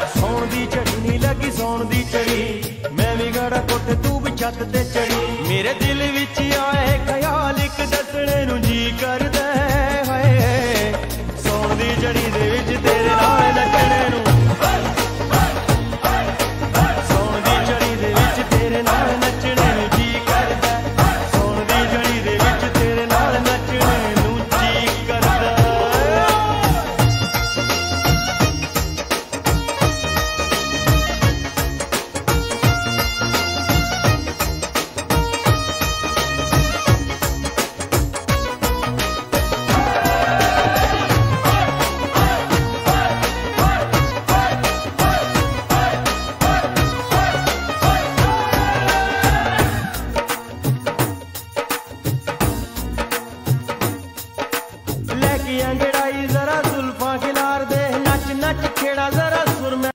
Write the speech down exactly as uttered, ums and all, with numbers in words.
सौण दी झड़ी नहीं लगी सौण दी झड़ी, मैं भी गड़ा कोठे तू भी छत ते चढ़ी। मेरे दिल विच आए ख्याल एक दसणे नूं जी करदा